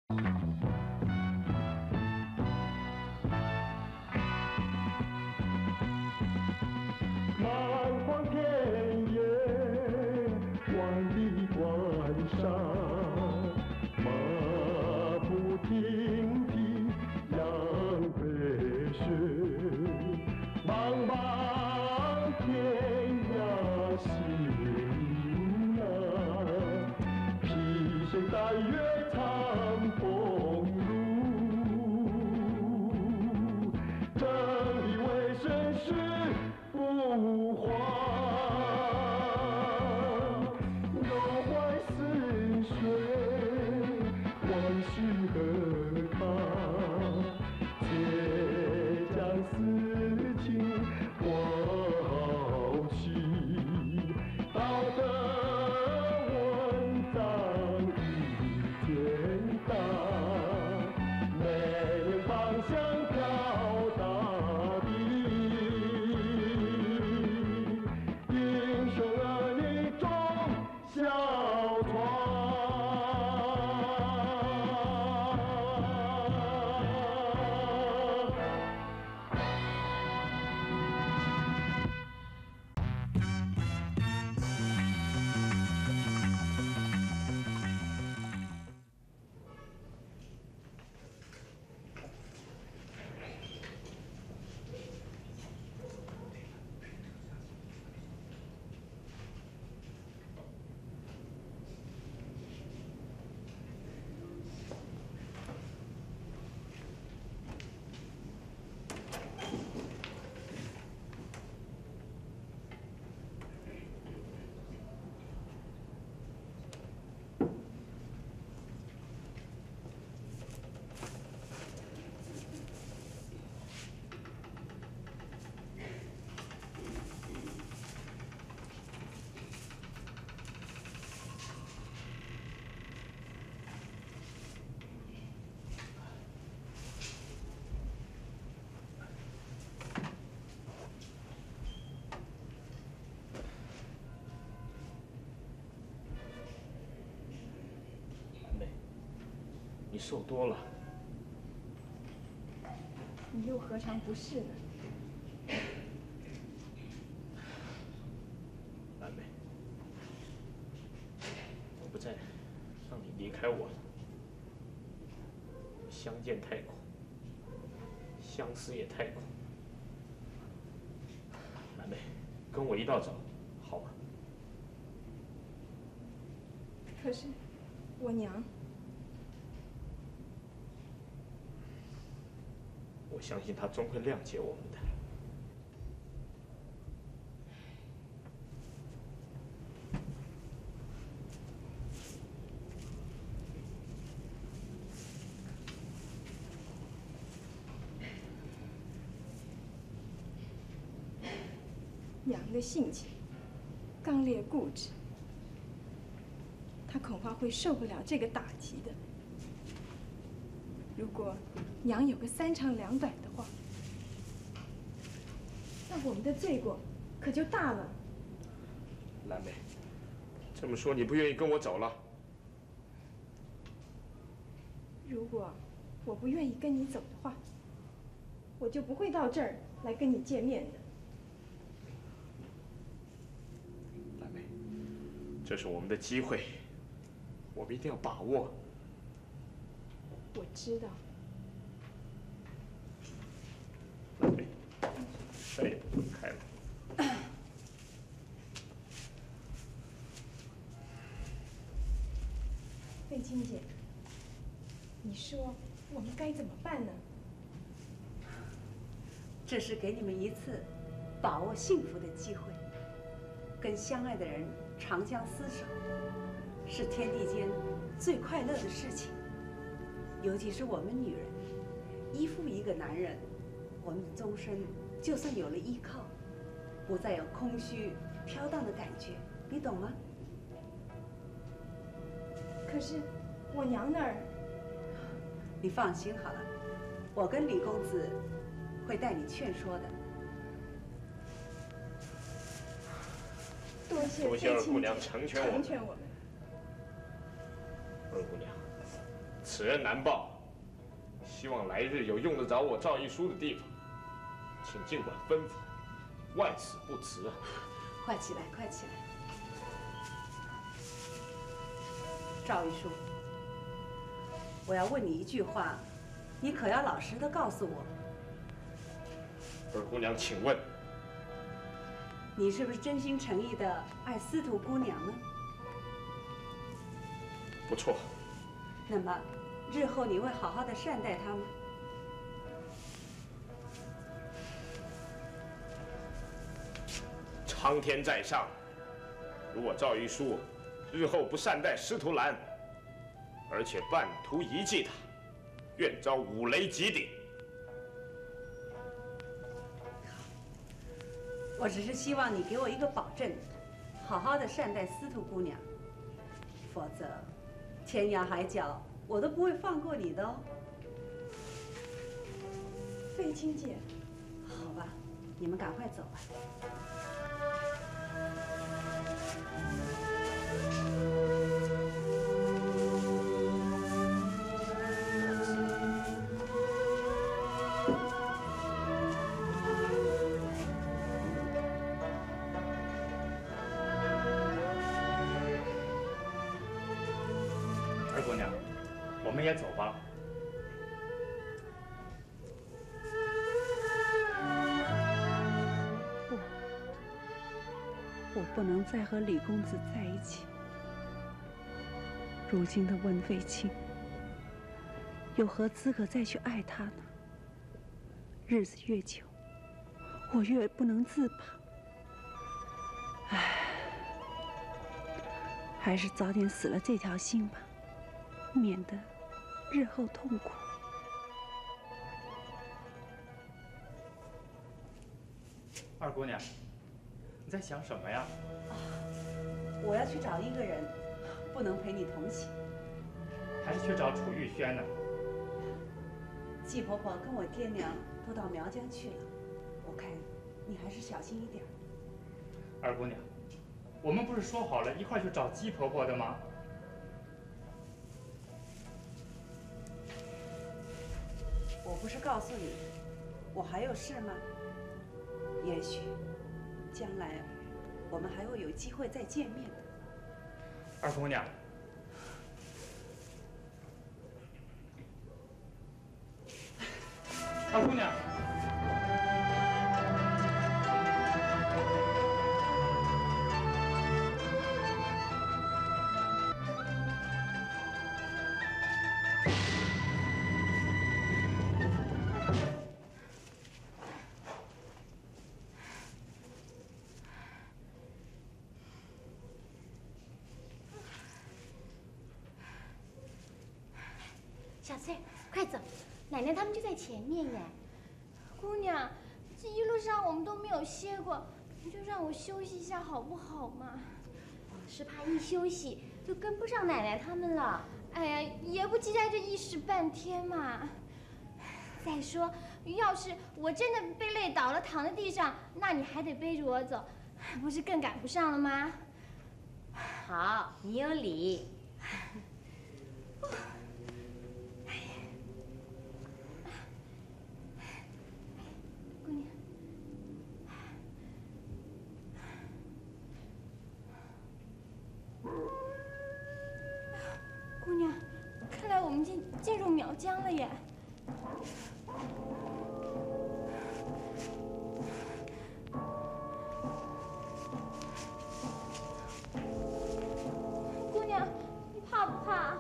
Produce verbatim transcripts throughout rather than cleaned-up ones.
蛮荒田野，万里关山，马不停蹄扬北水，茫茫天涯行难，披星戴月长风路，正义为生死不换，忧怀似水，往事何堪？且将此情抛弃，道德文章已简单，没人方向飘大地。英雄儿女终小船。 你瘦多了， 你又何尝不是呢？ 蓝莓，我不再让你离开我了。相见太苦，相思也太苦。蓝莓，跟我一道走，好吗？ 可是，我娘。 我相信他终会谅解我们的。 娘的性情刚烈固执，她恐怕会受不了这个打击的。如果娘有个三长两短的话，那我们的罪过可就大了。 蓝莓，这么说你不愿意跟我走了？ 如果我不愿意跟你走的话，我就不会到这儿来跟你见面的。 蓝莓，这是我们的机会，我们一定要把握。 我知道。 蓝莓，再也不分开了。 贝青姐，你说我们该怎么办呢？ 这是给你们一次把握幸福的机会，跟相爱的人长相厮守，是天地间最快乐的事情。尤其是我们女人，依附一个男人，我们的终身就算有了依靠，不再有空虚飘荡的感觉，你懂吗？ 可是我娘那儿…… 你放心好了，我跟李公子会带你劝说的。 多谢多谢二姑娘成全我们。 成全我们。 二姑娘，此此人难报，希望来日有用得着我赵一书的地方，请尽管吩咐，万死不辞啊！ 快起来，快起来！赵一书，我要问你一句话，你可要老实的告诉我。 二姑娘，请问， 你是不是真心诚意的爱司徒姑娘呢？ 不错。 那么，日后你会好好的善待她吗？ 苍天在上，如我赵一书日后不善待司徒兰，而且半途遗弃她，愿遭五雷击顶。 我只是希望你给我一个保证，好好的善待司徒姑娘，否则天涯海角我都不会放过你的哦。 飞青姐， 好吧，你们赶快走吧。 二姑娘，我们也走吧。 不，我不能再和李公子在一起。如今的温飞卿，有何资格再去爱他呢？日子越久，我越不能自拔。唉，还是早点死了这条心吧，免得日后痛苦。 二姑娘，你在想什么呀？ 我要去找一个人，不能陪你同行。 还是去找楚玉轩呢？ 季婆婆跟我爹娘都到苗疆去了，我看你还是小心一点。 二姑娘，我们不是说好了一块去找姬婆婆的吗？ 我不是告诉你，我还有事吗？也许将来我们还会有机会再见面的。 二姑娘，二姑娘。 小翠，快走，奶奶他们就在前面耶。姑娘，这一路上我们都没有歇过，你就让我休息一下好不好嘛？我是怕一休息就跟不上奶奶他们了。哎呀，也不期待这一时半天嘛。再说，要是我真的被累倒了，躺在地上，那你还得背着我走，不是更赶不上了吗？ 好，你有理。 姑娘，姑娘，看来我们进进入苗疆了耶。姑娘，你怕不怕？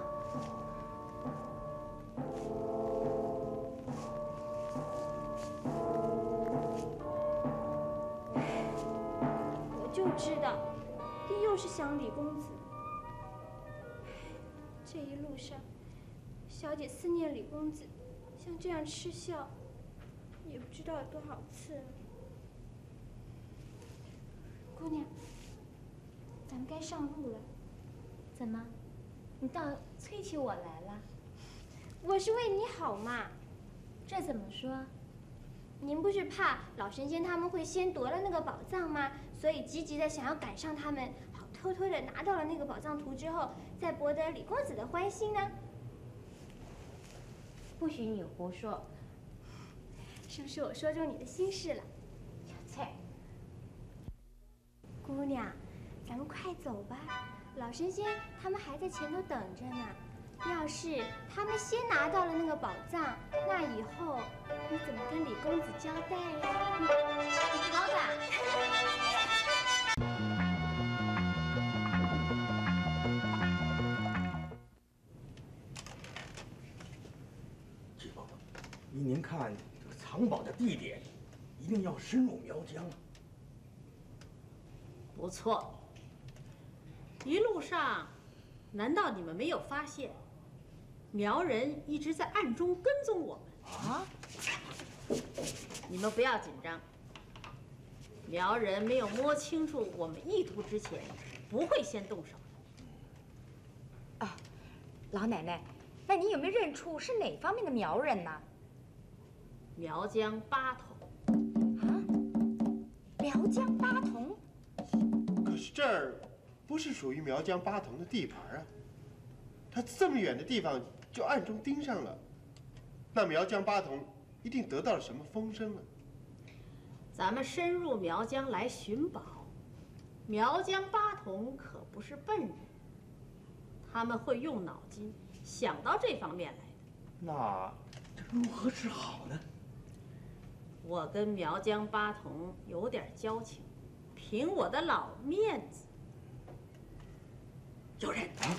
我就知道，爹又是想李公子。这一路上，小姐思念李公子，像这样痴笑，也不知道有多少次了。姑娘，咱们该上路了。 怎么，你倒催起我来了？ 我是为你好嘛。 这怎么说？ 您不是怕老神仙他们会先夺了那个宝藏吗？所以急急的想要赶上他们，好偷偷的拿到了那个宝藏图之后，再博得李公子的欢心呢？ 不许你胡说。 是不是我说中你的心事了？ 小翠， 姑娘，咱们快走吧，老神仙他们还在前头等着呢。要是他们先拿到了那个宝藏，那以后你怎么跟李公子交代呀？ 好吧。 继伯伯，依您看，这个藏宝的地点一定要深入苗疆啊。 不错。一路上，难道你们没有发现，苗人一直在暗中跟踪我们？啊？你们不要紧张。苗人没有摸清楚我们意图之前，不会先动手的。啊，老奶奶，那你有没有认出是哪方面的苗人呢？ 苗疆八统。 啊？苗疆八统？ 可是这儿不是属于苗疆八统的地盘啊，他这么远的地方就暗中盯上了，那苗疆八统一定得到了什么风声了。 咱们深入苗疆来寻宝，苗疆八统可不是笨人，他们会用脑筋想到这方面来的。 那这如何是好呢？ 我跟苗疆八统有点交情，凭我的老面子， 有人啊！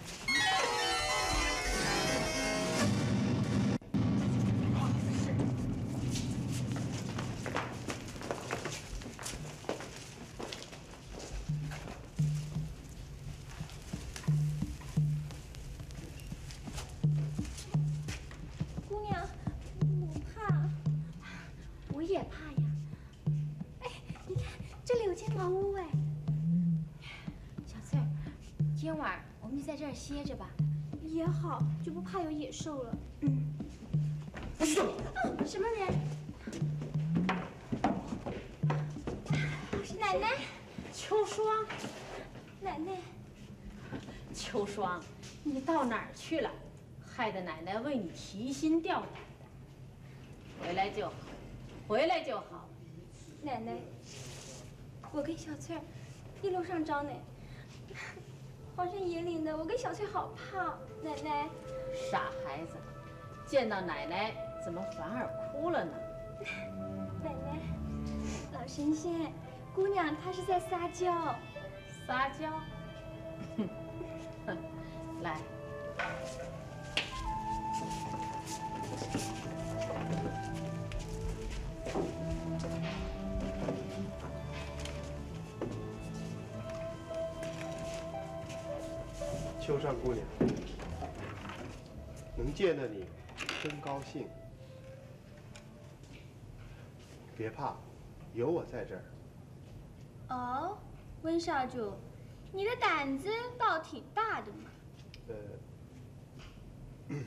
姑娘，我怕。 我也怕呀。 哎，你看这里有间茅屋哎。 小翠儿，今天晚上我们就在这儿歇着吧。 也好，就不怕有野兽了。嗯。 哎呦！ 啊，什么人？奶奶。 秋霜。 奶奶。 秋霜，你到哪儿去了？害得奶奶为你提心吊胆的。回来就好，回来就好。 奶奶，我跟小翠儿一路上找你，荒山野岭的，我跟小翠好怕。奶奶， 傻孩子，见到奶奶怎么反而哭了呢？ 奶奶，老神仙，姑娘她是在撒娇。 撒娇？哼，哼，来。 秋霜姑娘，能见到你，真高兴。别怕，有我在这儿。 哦，温少主，你的胆子倒挺大的嘛。 呃， 嗯、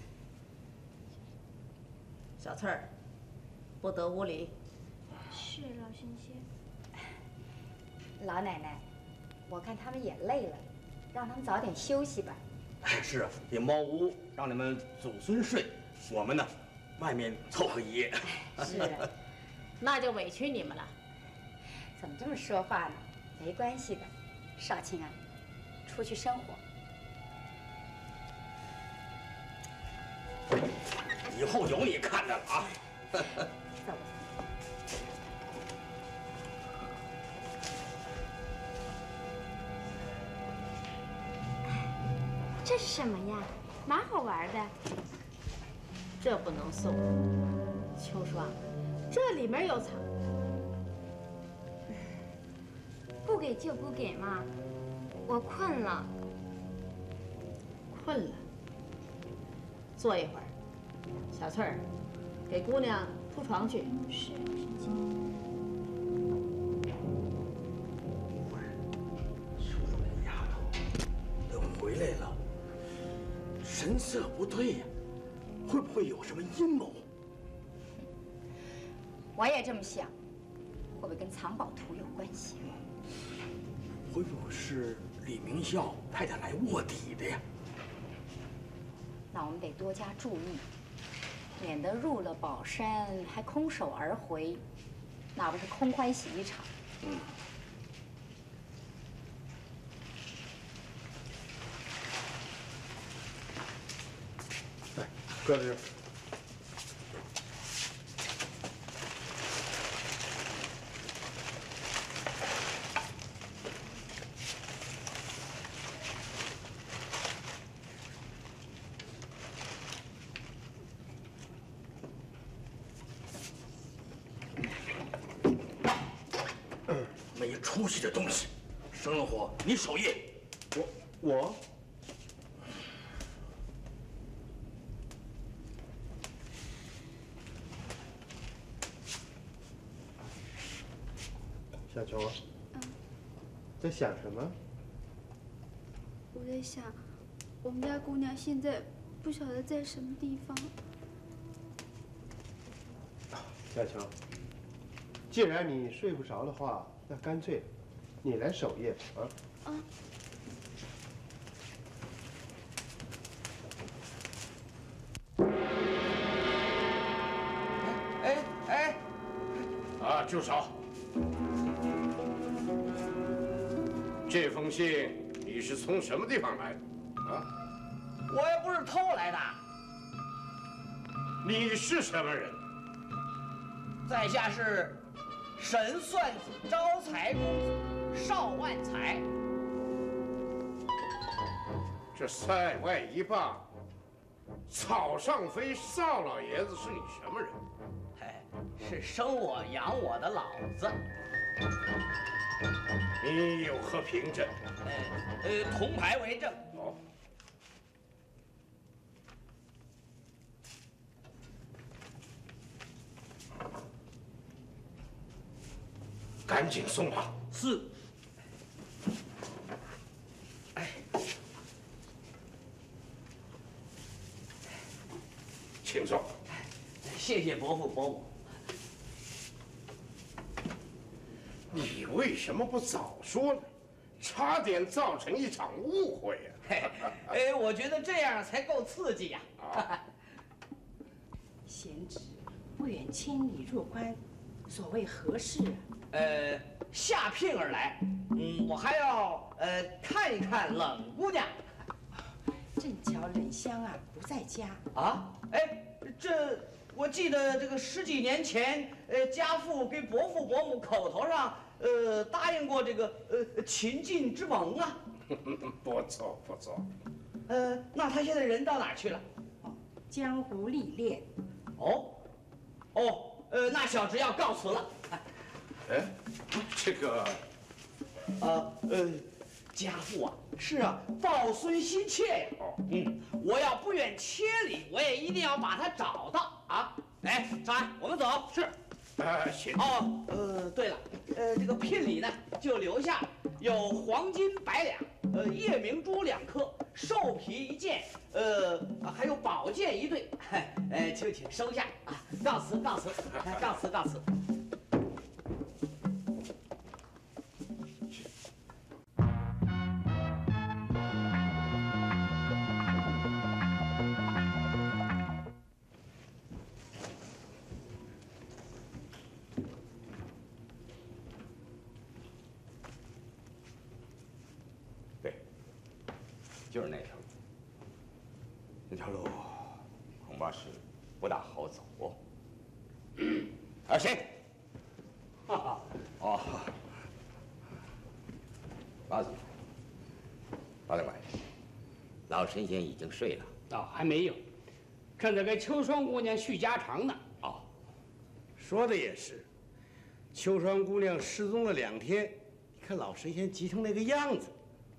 小翠儿，不得无礼。 是老神仙。 老奶奶，我看他们也累了。让他们早点休息吧。 哎，是啊，这茅屋让你们祖孙睡，我们呢，外面凑合一夜。 是啊， 那就委屈你们了。 怎么这么说话呢？没关系的，少卿啊，出去生活。 以后有你看着了啊。 走。 这是什么呀？蛮好玩的。 这不能送。秋霜，这里面有藏。 不给就不给嘛，我困了。 困了，坐一会儿。小翠儿，给姑娘铺床去。 是，神仙。 秋霜这丫头，都回来了。神色不对呀，会不会有什么阴谋？ 我也这么想，会不会跟藏宝图有关系？ 会不会是李明孝派他来卧底的呀？ 那我们得多加注意。 免得入了宝山还空手而回，那不是空欢喜一场。 嗯。 来，搁在这儿。 没出息的东西！生龙火，你守夜。 我我。小琼啊， 嗯， 在想什么？ 我在想，我们家姑娘现在不晓得在什么地方。 小琼，既然你睡不着的话，那干脆你来守夜啊。 啊。 哎哎， 啊，住手！这封信你是从什么地方来的？啊？ 我又不是偷来的。 你是什么人？ 在下是神算子招财公子邵万财。 这塞外一霸，草上飞邵老爷子是你什么人？ 哎，是生我养我的老子。 你有何凭证？ 呃呃，铜牌为证。 哦。 赶紧送吧。 是。哎， 请坐。 谢谢伯父伯母。 你为什么不早说呢？差点造成一场误会呀！ 嘿，哎，我觉得这样才够刺激呀。啊。 贤侄，不远千里入关，所谓何事啊？ 呃，下聘而来，嗯，我还要呃看一看冷姑娘。 正巧冷香啊不在家啊，哎，这我记得这个十几年前，呃，家父给伯父伯母口头上呃答应过这个呃秦晋之盟啊。 不错不错。 呃，那他现在人到哪儿去了？ 江湖历练。 哦，哦，呃，那小侄要告辞了。 哎，这个， 呃呃，家父啊，是啊，抱孙心切呀。哦，嗯，我要不远千里，我也一定要把他找到啊！哎，少安，我们走。是。 啊，行。 哦，呃，对了，呃，这个聘礼呢，就留下有黄金百两，呃，夜明珠两颗，兽皮一件，呃，还有宝剑一对，呃，就请收下啊！告辞，告辞，告辞，告辞。 就是那条路，那条路恐怕是不大好走哦。啊，谁？哈哈，哦，八总，八总管，老神仙已经睡了。 哦，还没有，正在给秋霜姑娘续家常呢。 哦， 说的也是，秋霜姑娘失踪了两天，你看老神仙急成那个样子。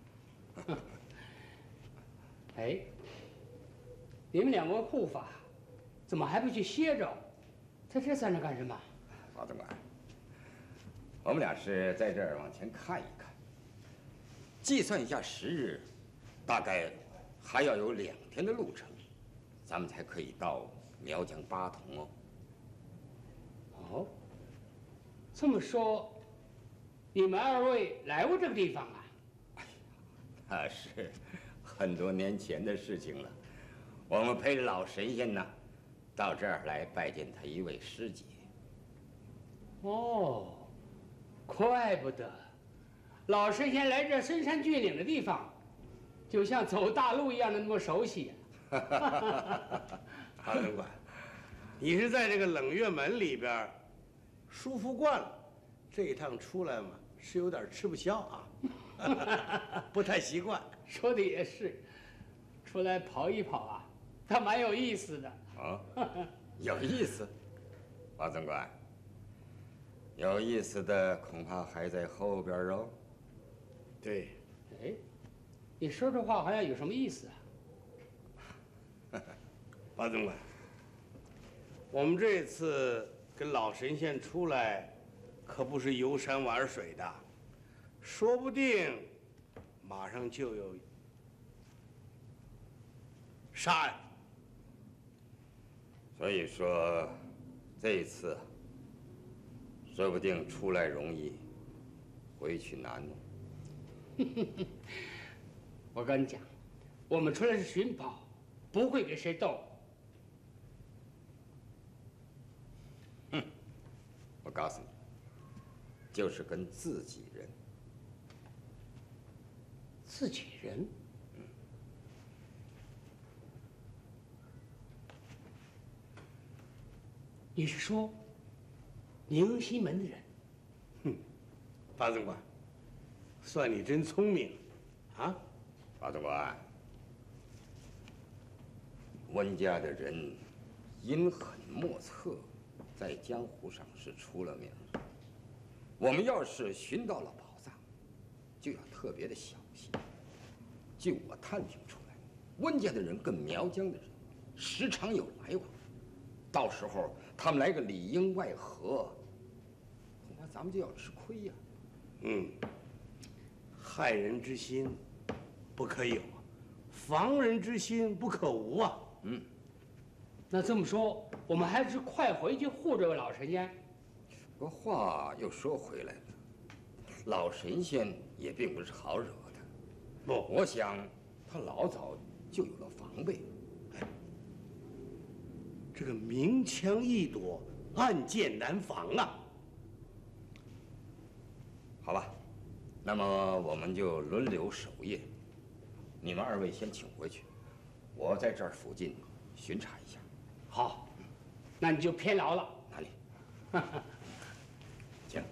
哎，你们两位护法，怎么还不去歇着？在这站着干什么？ 老总管，我们俩是在这儿往前看一看，计算一下时日，大概还要有两天的路程，咱们才可以到苗疆八筒哦。 哦，这么说，你们二位来过这个地方啊？ 那是很多年前的事情了。我们陪着老神仙呢， 到这儿来拜见他一位师姐。 哦，怪不得老神仙来这深山峻岭的地方，就像走大路一样的那么熟悉呀、 韩总管，你是在这个冷月门里边舒服惯了，这一趟出来嘛，是有点吃不消啊，不太习惯。 说的也是，出来跑一跑啊，倒蛮有意思的。 啊，有意思，王总管，有意思的恐怕还在后边哦。 对， 哎，你说这话好像有什么意思啊？ 王总管，我们这次跟老神仙出来，可不是游山玩水的，说不定马上就有杀案。 所以说，这一次说不定出来容易，回去难呢。 我跟你讲，我们出来是寻宝，不会给谁斗。 哼，我告诉你，就是跟自己人。 自己人？ 嗯。 你是说宁西门的人？ 哼，八总管，算你真聪明，啊！ 八总管，温家的人阴狠莫测，在江湖上是出了名的。我们要是寻到了宝藏，就要特别的小心。据我探听出来，温家的人跟苗疆的人时常有来往，到时候他们来个里应外合，恐怕咱们就要吃亏呀。 嗯，害人之心不可有，防人之心不可无啊。 嗯， 那这么说，我们还是快回去护这位老神仙。 不过话又说回来了，老神仙也并不是好惹的。 不， 我想他老早就有了防备。 这个明枪易躲，暗箭难防啊！ 好吧，那么我们就轮流守夜。你们二位先请回去，我在这儿附近巡查一下。 好，那你就偏劳了。 哪里？请。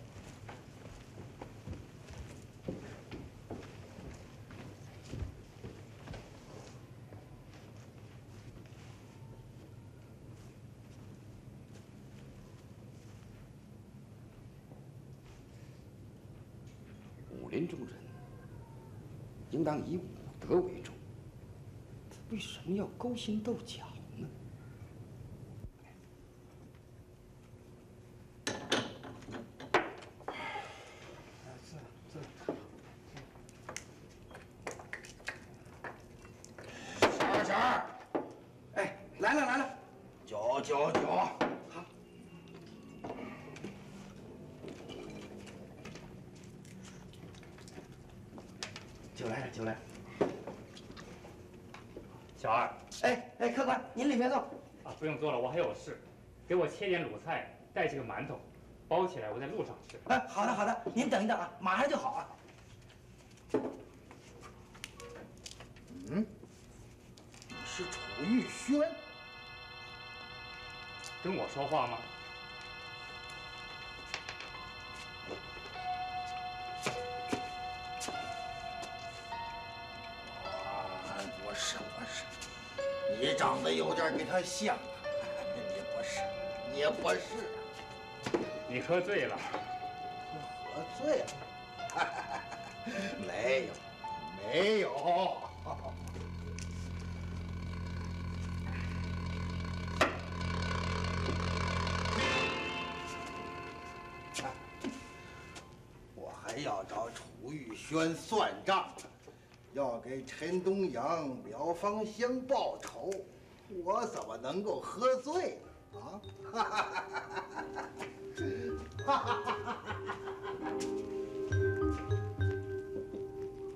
武林中人应当以武德为重，为什么要勾心斗角呢？ 小二，小二，哎，来了来了，酒酒酒，好。酒来了，酒来了。 小二， 哎哎，客官，您里面坐。 啊，不用坐了，我还有事，给我切点卤菜，带几个馒头，包起来，我在路上吃。 哎，好的好的，您等一等啊，马上就好啊。 嗯，你是楚玉轩？ 跟我说话吗？ 不是不是，你长得有点给他像啊，你不是，你不是。 你喝醉了。 喝醉了？没有，没有。我还要找楚玉轩算账。要给陈东阳、苗芳香报仇，我怎么能够喝醉呢？啊！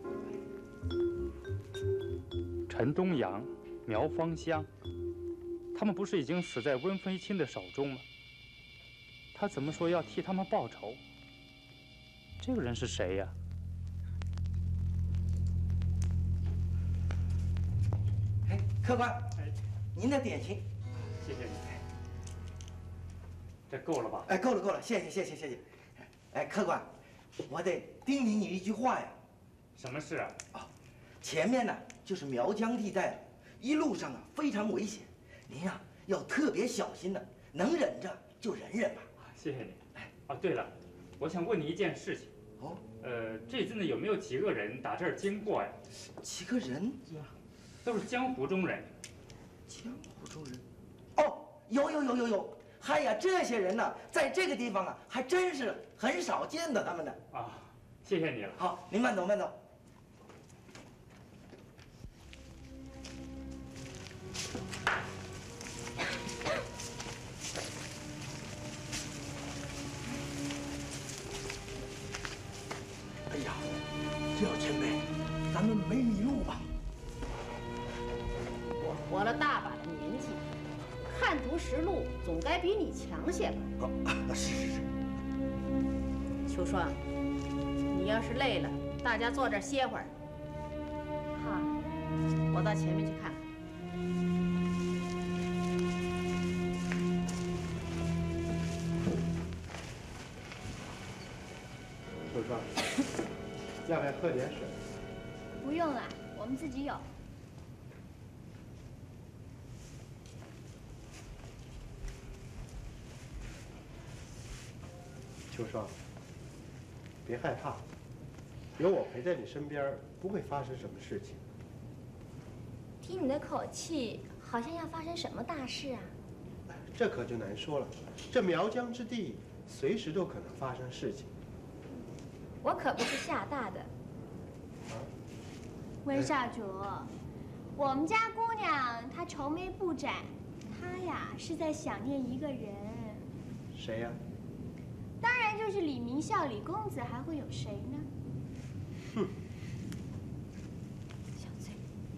陈东阳、苗芳香， 他们不是已经死在温飞卿的手中吗？他怎么说要替他们报仇？这个人是谁呀？ 哎，客官，您的点心。 谢谢你。这够了吧？ 哎，够了够了，谢谢谢谢谢谢。哎，客官，我得叮咛你一句话呀。 什么事啊？ 哦，前面呢就是苗疆地带了，一路上啊非常危险，您呀要特别小心的，能忍着就忍忍吧。 谢谢你。哎，哦，对了，我想问你一件事情。 哦。 呃，这次呢有没有几个人打这儿经过呀？ 几个人？ 都是江湖中人。 江湖中人？哦，有有有有有。嗨呀，这些人呢，在这个地方啊，还真是很少见的他们呢。 啊，谢谢你了。 好，您慢走慢走。哎呀，廖前辈，咱们没迷路吧？ 我活了大把的年纪。看图识路，总该比你强些吧？ 哦，是是是。 秋霜，你要是累了，大家坐这儿歇会儿。好，我到前面去看看。 秋霜，要不要喝点水？ 不用了，我们自己有。 秋霜，别害怕，有我陪在你身边，不会发生什么事情。 听你的口气，好像要发生什么大事啊？ 这可就难说了。这苗疆之地，随时都可能发生事情。 我可不是吓大的。温少主，我们家姑娘她愁眉不展，她呀是在想念一个人。 谁呀？ 当然就是李明孝李公子，还会有谁呢？ 哼！ 小翠，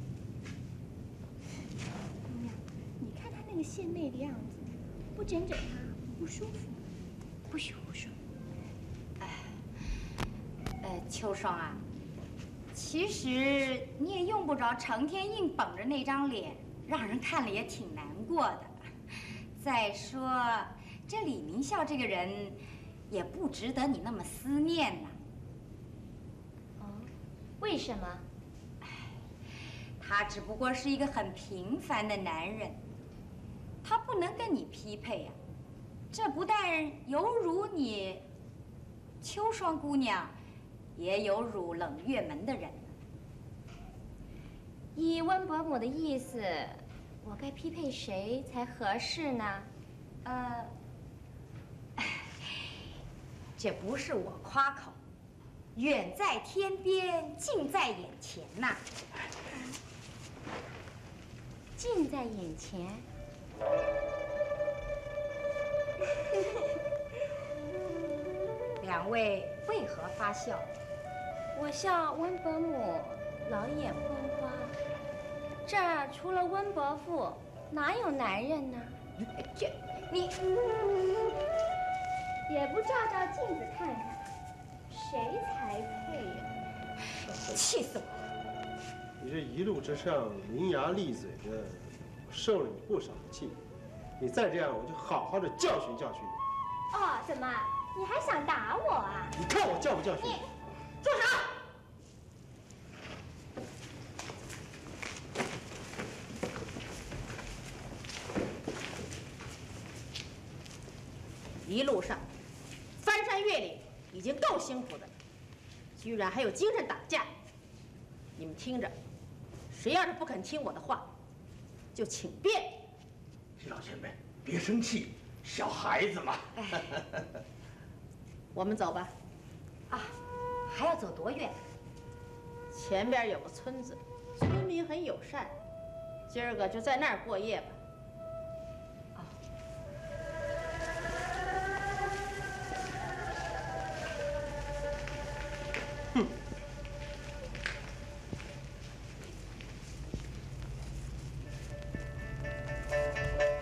姑娘，你看她那个献媚的样子，不整整她不舒服。不许胡说。 哎，呃，秋霜啊，其实你也用不着成天硬绷着那张脸，让人看了也挺难过的。再说，这李明孝这个人。也不值得你那么思念呢。 哦，为什么？ 他只不过是一个很平凡的男人，他不能跟你匹配呀、啊。这不但有辱你秋霜姑娘，也有辱冷月门的人。 依温伯母的意思，我该匹配谁才合适呢？ 呃。这不是我夸口，远在天边，近在眼前呐、啊！ 近在眼前。 两位为何发笑？ 我笑温伯母老眼昏花。这儿除了温伯父，哪有男人呢？ 这你。 也不照照镜子看看，谁才配呀？ 气死我！ 你这一路之上伶牙俐嘴的，我受了你不少的气。你再这样，我就好好的教训教训你。 哦，怎么？你还想打我啊？ 你看我教不教训你？ 你住手！一路上。翻山越岭已经够辛苦的了，居然还有精神打架！你们听着，谁要是不肯听我的话，就请便。 老前辈，别生气，小孩子嘛。 我们走吧。 啊，还要走多远？ 前边有个村子，村民很友善，今儿个就在那儿过夜吧。 哼！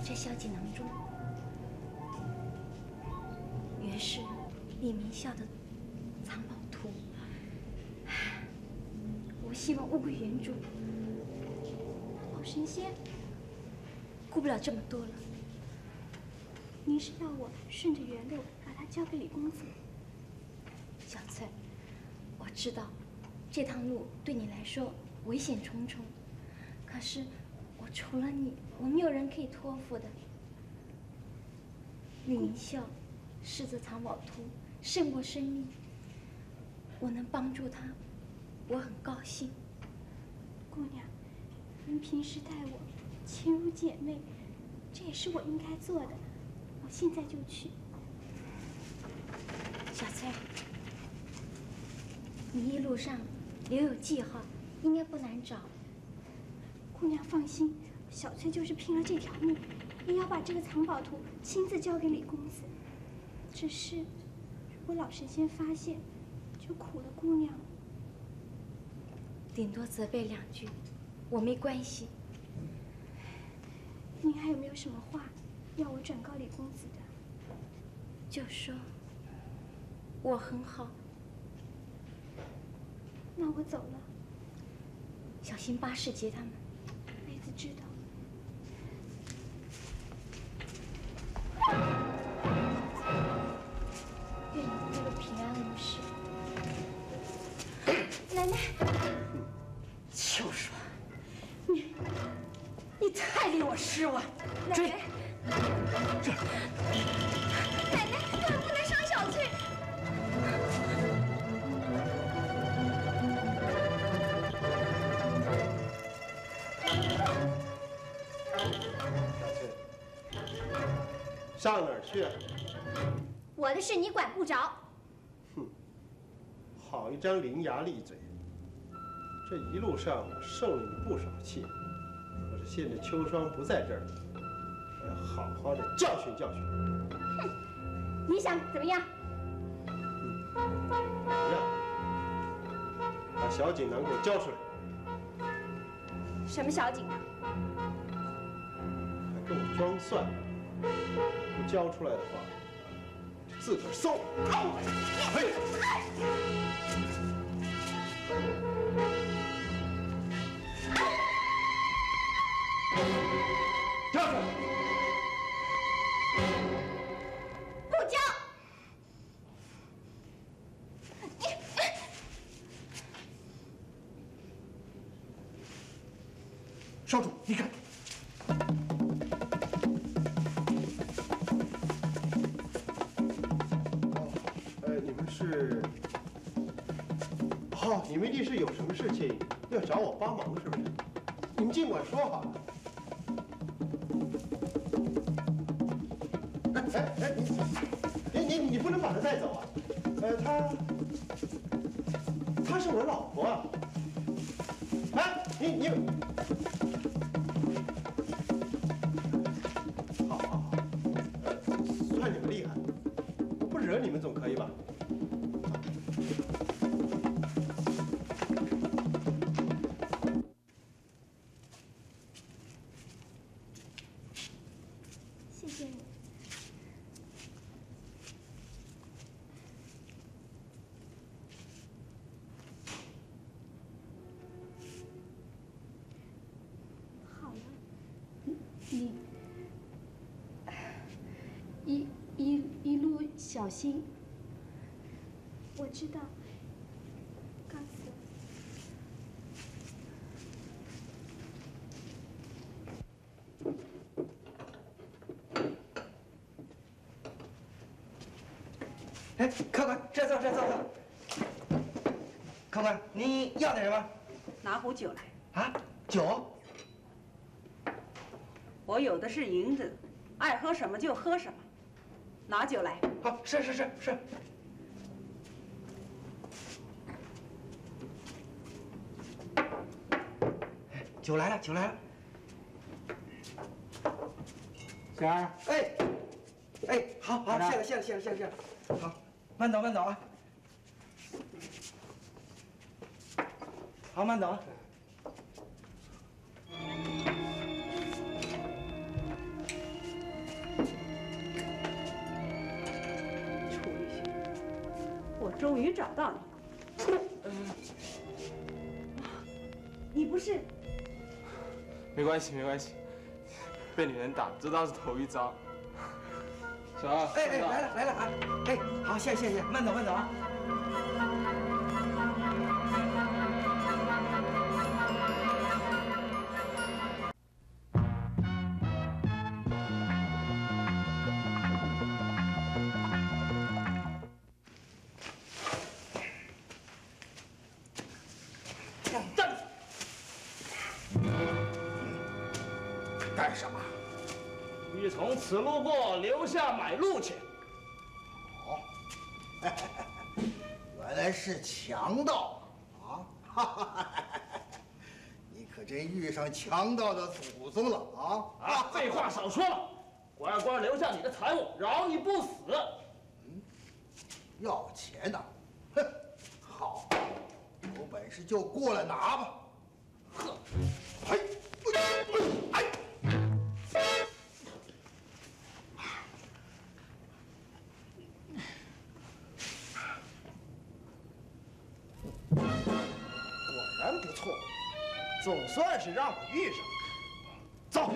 这消息囊中，原是李明孝的藏宝图。我希望物归原主。老神仙，顾不了这么多了。您是要我顺着原路把它交给李公子？小翠，我知道这趟路对你来说危险重重，可是我除了你，我没有人可以托付的。李明孝视这藏宝图胜过生命，我能帮助他，我很高兴。姑娘，您平时待我亲如姐妹，这也是我应该做的。我现在就去。小翠，你一路上留有记号，应该不难找。姑娘放心，小翠就是拼了这条命，也要把这个藏宝图亲自交给李公子。只是，如果老神仙发现，就苦了姑娘。顶多责备两句，我没关系。您还有没有什么话要我转告李公子的？就说我很好。那我走了，小心巴士接他们。妹子知道。愿你一路平安无事。奶奶， 秋爽，你你太令我失望。 追，这。奶奶，可不能伤小翠。 小翠，上哪儿去啊？ 我的事你管不着。 哼，好一张伶牙俐嘴。这一路上我受了你不少气，可是现在秋霜不在这儿，我要好好的教训教训。 哼，你想怎么样？ 怎么样？把小锦囊给我交出来！ 什么小锦囊？ 还跟我装蒜？不交出来的话，就自个儿搜。嘿！ 交出来！不交！ 少主，你看。呃，你们是？哦，你们一定是有什么事情要找我帮忙，是不是？你们尽管说好了。哎哎哎，你你你你不能把她带走啊！呃，她她是我老婆啊！哎，你你。好好好，呃，算你们厉害，我不惹你们总可以吧？ 谢谢你。好了，你一一一路小心。我知道。告辞。 哎，客官，这坐，这坐坐。客官，你要点什么？ 拿壶酒来。 啊，酒？ 我有的是银子，爱喝什么就喝什么。拿酒来。 好，是是是是。酒来了，酒来了。 仙儿。 哎，哎，好好，谢了谢了谢了谢了谢了。好，慢走慢走啊。好，慢走啊。 终于找到你了。你不是？ 没关系，没关系，被女人打，这倒是头一遭。小二， 哎哎，来了来了啊！哎，好，谢谢谢谢，慢走慢走啊。 站住！干什么？欲从此路过，留下买路钱。 哦，原来是强盗啊！哈哈，你可真遇上强盗的祖宗了啊！ 啊，废话少说了，乖乖留下你的财物，饶你不死。 嗯，要钱呐？哼，好，有本事就过来拿吧。呵，哎，哎。 不错，总算是让我遇上。走，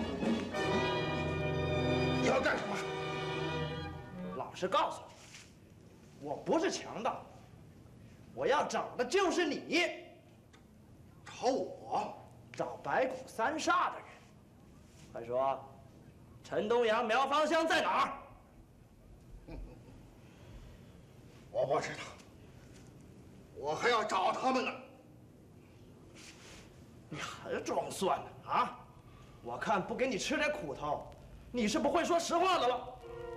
你要干什么？老实告诉你，我不是强盗，我要找的就是你。 找我？ 找白骨三煞的人。快说，陈东阳苗芳香在哪儿？ 我不知道，我还要找他们呢。 你还装蒜呢啊！我看不给你吃点苦头，你是不会说实话的了。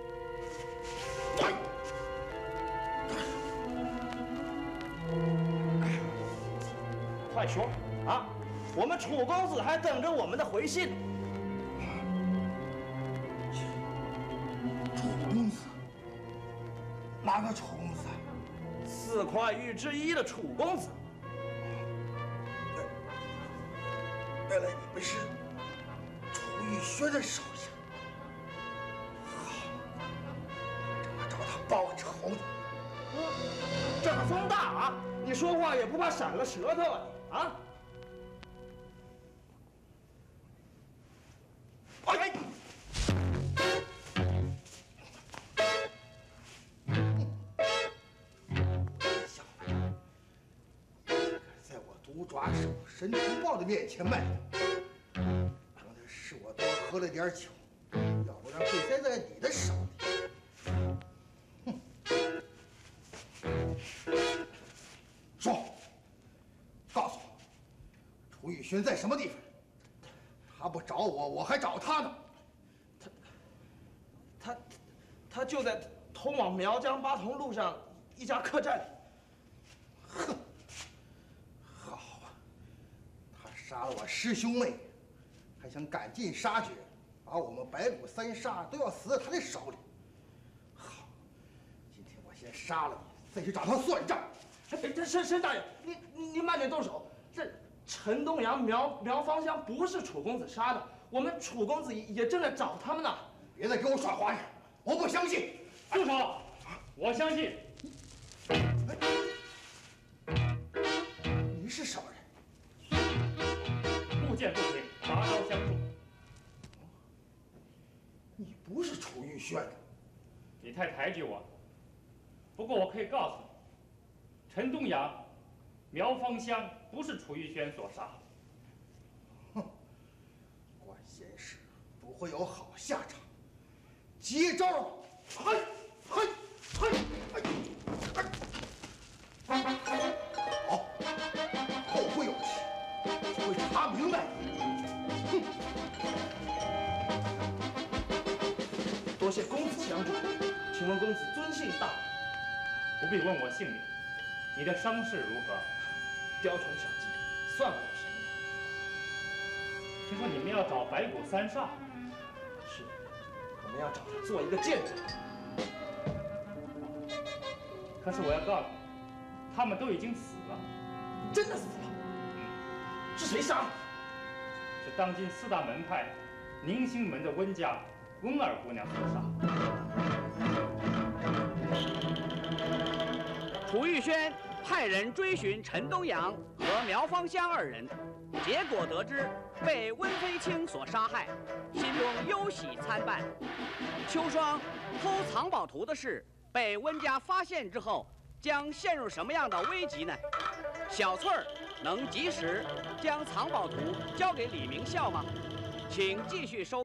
快说啊！我们楚公子还等着我们的回信呢。 楚公子？哪个楚公子？ 四块玉之一的楚公子。 原来你们是楚玉轩的手下，好，正要找他报仇呢。 这个风大啊！你说话也不怕闪了舌头啊你啊！哎！小子，在我毒爪手神图豹的面前卖弄，刚才是我多喝了点酒，要不然会栽在你的手里。哼！说，告诉我，楚雨轩在什么地方？他不找我，我还找他呢。他，他，他就在通往苗疆八同路上一家客栈里。呵，好啊，他杀了我师兄妹，还想赶尽杀绝，把我们白骨三煞都要死在他的手里。好，今天我先杀了你，再去找他算账。哎，这申申大爷，你你你慢点动手。这陈东阳、苗苗芳香不是楚公子杀的，我们楚公子也也正在找他们呢。别再给我耍花样，我不相信。 住手！我相信。 你是什么人？ 不见不行，拔刀相助。 你不是楚玉轩的。 你太抬举我。不过我可以告诉你，陈东阳、苗芳香不是楚玉轩所杀。 哼，管闲事不会有好下场。接招吧！嘿，嘿，嘿，嘿！好，后会有期，会查明白。哼！多谢公子相助，请问公子尊姓大名？ 不必问我姓名，你的伤势如何？ 雕虫小技，算不了什么。 听说你们要找白骨三煞？ 是，我们要找他做一个见证。 可是我要告诉你，他们都已经死了。 真的死了？ 嗯。 是谁杀的？ 是当今四大门派宁兴门的温家温二姑娘所杀。 楚玉轩派人追寻陈东阳和苗芳香二人，结果得知被温飞卿所杀害，心中忧喜参半。秋霜偷藏宝图的事被温家发现之后，将陷入什么样的危急呢？小翠儿能及时将藏宝图交给李明孝吗？请继续收。